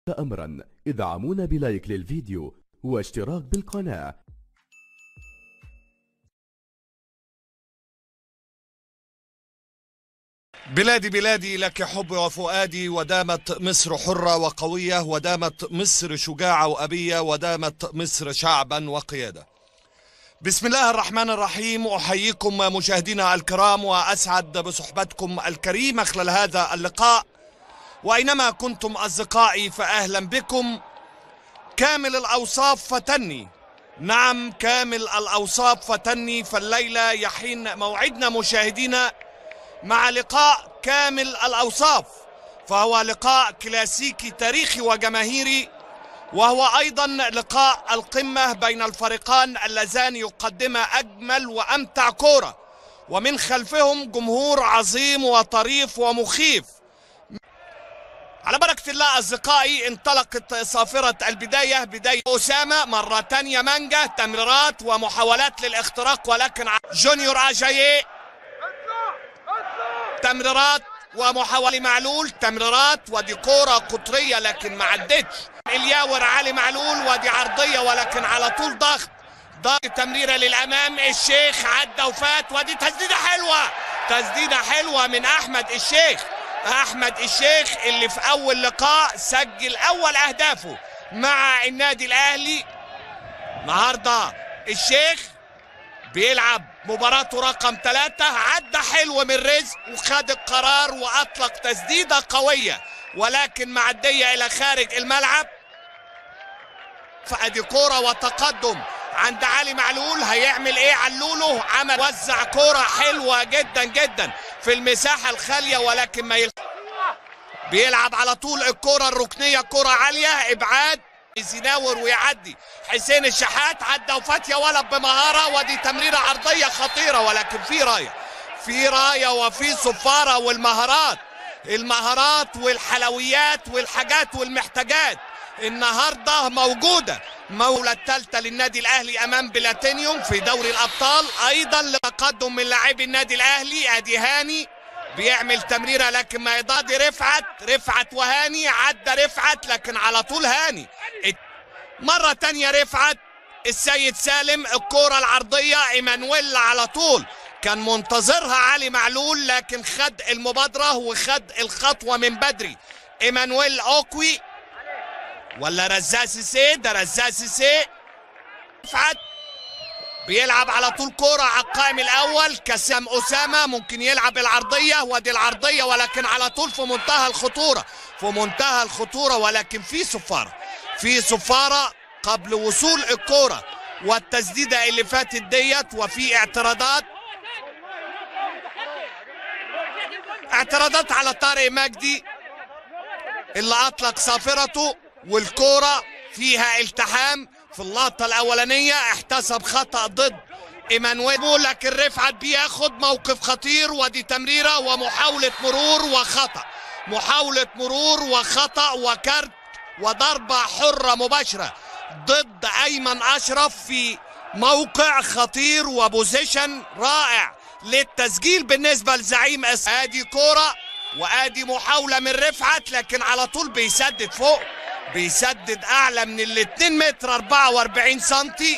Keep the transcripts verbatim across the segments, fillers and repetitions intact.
أمرا ادعمونا بلايك للفيديو واشتراك بالقناة. بلادي بلادي لك حبي وفؤادي، ودامت مصر حرة وقوية، ودامت مصر شجاعة وأبية، ودامت مصر شعبا وقيادة. بسم الله الرحمن الرحيم. أحييكم مشاهدينا الكرام وأسعد بصحبتكم الكريمة خلال هذا اللقاء، وأينما كنتم أصدقائي فأهلا بكم. كامل الأوصاف فتني، نعم كامل الأوصاف فتني، فالليلة يحين موعدنا مشاهدينا مع لقاء كامل الأوصاف، فهو لقاء كلاسيكي تاريخي وجماهيري، وهو أيضا لقاء القمة بين الفريقان اللذان يقدما أجمل وأمتع كورة، ومن خلفهم جمهور عظيم وطريف ومخيف. على بركة الله أصدقائي انطلقت صافرة البداية، بداية أسامة، مرة تانية مانجا، تمريرات ومحاولات للاختراق، ولكن جونيور أجاييه، تمريرات ومحاولة معلول، تمريرات ودي كورة قطرية لكن ما عدتش. الياور علي معلول ودي عرضية ولكن على طول ضغط ضغط تمريرة للأمام. الشيخ عدى وفات، ودي تسديدة حلوة، تسديدة حلوة من أحمد الشيخ. أحمد الشيخ اللي في أول لقاء سجل أول أهدافه مع النادي الأهلي. النهارده الشيخ بيلعب مباراته رقم ثلاثة، عدى حلو من رزق وخد القرار وأطلق تسديدة قوية ولكن معدية إلى خارج الملعب. فأدي كورة وتقدم عند علي معلول. هيعمل إيه علوله؟ عمل وزع كورة حلوة جدا جدا في المساحة الخالية ولكن ما يلحق. بيلعب على طول الكورة الركنية، كورة عالية، إبعاد يزيناور ويعدي حسين الشحات، عدى وفات يا ولد بمهارة، ودي تمريرة عرضية خطيرة ولكن في راية، في راية وفي صفارة. والمهارات المهارات والحلويات والحاجات والمحتاجات النهارده موجودة. مولى الثالثة للنادي الأهلي أمام بلاتينيوم في دوري الأبطال، أيضا لتقدم من لاعبي النادي الأهلي. أدي هاني بيعمل تمريرة لكن ما يضادي رفعت، رفعت وهاني، عدى رفعت لكن على طول هاني. مرة تانية رفعت، السيد سالم، الكورة العرضية، ايمانويل على طول كان منتظرها علي معلول لكن خد المبادرة وخد الخطوة من بدري. ايمانويل اوكوي ولا رزاق سيسي؟ ده رزاق سيسي. رفعت بيلعب على طول كورة على القائم الأول، كسام أسامة ممكن يلعب العرضية، ودي العرضية ولكن على طول في منتهى الخطورة، في منتهى الخطورة ولكن في صفارة، في صفارة قبل وصول الكورة والتسديدة اللي فاتت ديت. وفي اعتراضات اعتراضات على طارق مجدي اللي أطلق صافرته، والكورة فيها التحام في اللقطة الأولانية، احتسب خطأ ضد ايمانويل لكن رفعت بياخد موقف خطير، ودي تمريرة ومحاولة مرور وخطأ، محاولة مرور وخطأ وكارت وضربة حرة مباشرة ضد أيمن أشرف في موقع خطير وبوزيشن رائع للتسجيل بالنسبة لزعيم. ادي كورة وادي محاولة من رفعت لكن على طول بيسدد فوق، بيسدد اعلى من الاتنين متر اربعة واربعين سنتي.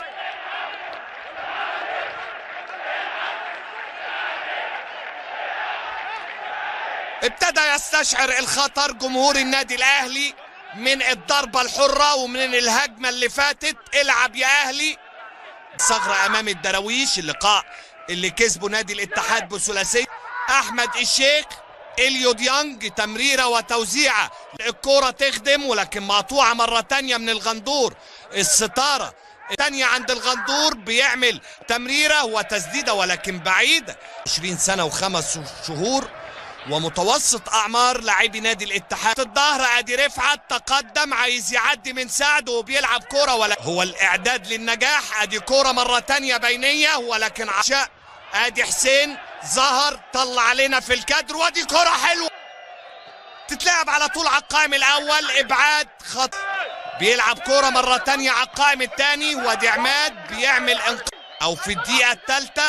ابتدى يستشعر الخطر جمهور النادي الاهلي من الضربة الحرة ومن الهجمة اللي فاتت. العب يا اهلي. ثغرة امام الدراويش، اللقاء اللي كسبه نادي الاتحاد بثلاثية. احمد الشيخ، اليو ديانج، تمريرة وتوزيعة، الكرة تخدم ولكن مقطوعة مرة تانية من الغندور. الستارة تانية عند الغندور، بيعمل تمريرة وتسديدة ولكن بعيدة. عشرين سنة وخمس شهور ومتوسط أعمار لاعبي نادي الاتحاد. الظهر ادي رفعت تقدم، عايز يعدي من سعد وبيلعب كرة، ولا هو الإعداد للنجاح. ادي كرة مرة تانية بينية ولكن عشاء. ادي حسين ظهر طلع علينا في الكادر، ودي كرة حلوة تتلعب على طول على القائم الأول، إبعاد خط. بيلعب كرة مرة تانية على القائم الثاني، ودي عماد بيعمل انق... أو في الدقيقة الثالثة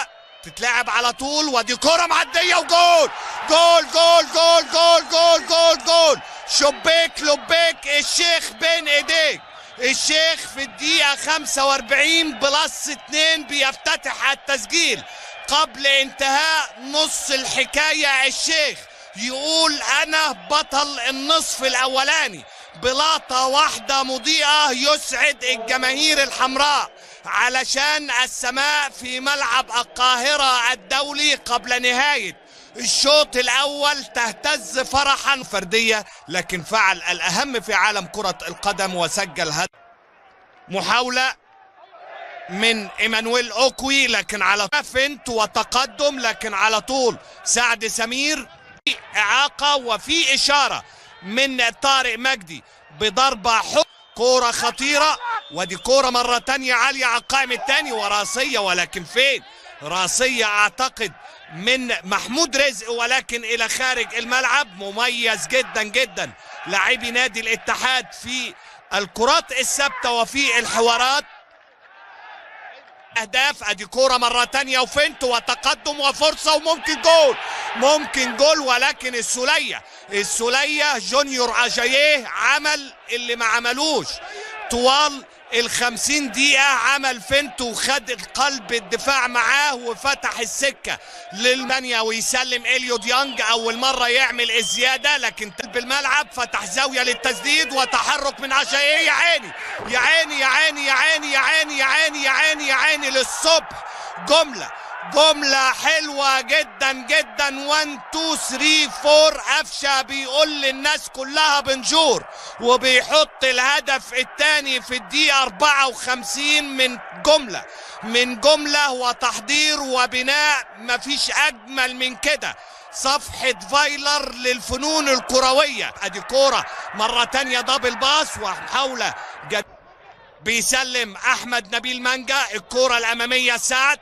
تتلعب على طول، ودي كرة معدية وجول جول جول جول جول جول جول جول. شبيك لبيك الشيخ بين ايديك. الشيخ في الدقيقة خمسة وأربعين بلس اتنين بيفتتح التسجيل قبل انتهاء نص الحكاية. الشيخ يقول انا بطل النصف الاولاني بلاطة واحدة مضيئة يسعد الجماهير الحمراء، علشان السماء في ملعب القاهرة الدولي قبل نهاية الشوط الاول تهتز فرحا فردية، لكن فعل الاهم في عالم كرة القدم وسجل هدف. محاولة من ايمانويل اوكوي لكن على فنت وتقدم، لكن على طول سعد سمير في اعاقة وفي اشارة من طارق مجدي بضربة حب. كورة خطيرة، ودي كورة مرة تانية عالية على القائم التاني وراسية، ولكن فين راسية اعتقد من محمود رزق ولكن الى خارج الملعب. مميز جدا جدا لاعبي نادي الاتحاد في الكرات الثابتة وفي الحوارات. اهداف، ادي كورة مرة تانية وفنت وتقدم وفرصة وممكن جول، ممكن جول، ولكن السولية السولية جونيور اجاييه عمل اللي ما عملوش طوال الخمسين دقيقة، عمل فنت وخد القلب الدفاع معاه وفتح السكة للمانيا ويسلم إليو ديانج. أول مرة يعمل الزيادة، لكن قلب الملعب فتح زاوية للتسديد وتحرك من عشاية. يا عيني يا عيني يا عيني يا عيني يا عيني يا عيني يا عيني يا عيني للصبح. جملة جملة حلوة جدا جدا. واحد اتنين تلاتة أربعة. قفشة بيقول للناس كلها بنجور، وبيحط الهدف الثاني في الدقيقة أربعة وخمسين من جملة من جملة وتحضير وبناء مفيش أجمل من كده. صفحة فايلر للفنون الكروية. ادي كورة مرة تانية دبل باص ومحاولة جد. بيسلم احمد نبيل مانجا الكورة الامامية سعد،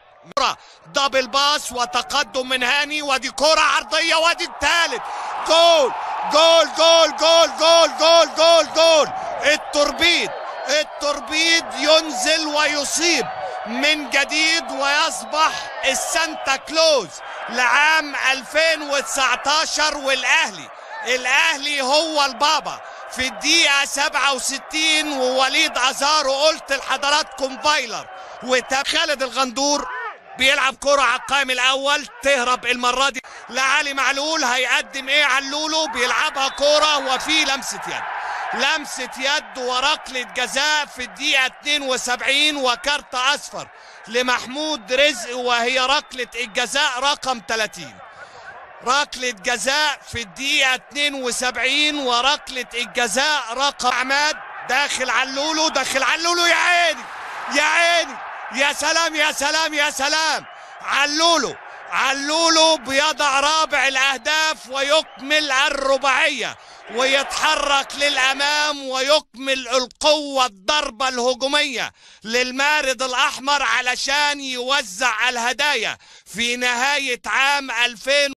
دبل باص وتقدم من هاني، ودي كرة عرضية، ودي الثالث. جول جول جول جول جول جول جول جول. التوربيد التوربيد ينزل ويصيب من جديد ويصبح السانتا كلوز لعام ألفين وتسعتاشر. والاهلي الاهلي هو البابا في الدقيقة سبعة وستين. ووليد ازارو قلت لحضراتكم فايلر وتاب. خالد الغندور بيلعب كرة على القائم الاول، تهرب المرة دي لعلي معلول. هيقدم ايه علولو؟ بيلعبها كرة وفي لمسة يد لمسة يد وركلة جزاء في الدقيقة اتنين وسبعين وكارت اصفر لمحمود رزق، وهي ركلة الجزاء رقم ثلاثين. ركلة جزاء في الدقيقة اتنين وسبعين وركلة الجزاء رقم عماد. داخل علولو داخل علولو. يا عيني يا عيني يا سلام يا سلام يا سلام. علولو علولو بيضع رابع الاهداف ويكمل الرباعية ويتحرك للامام ويكمل القوة الضربة الهجومية للمارد الاحمر علشان يوزع الهدايا في نهاية عام ألفين.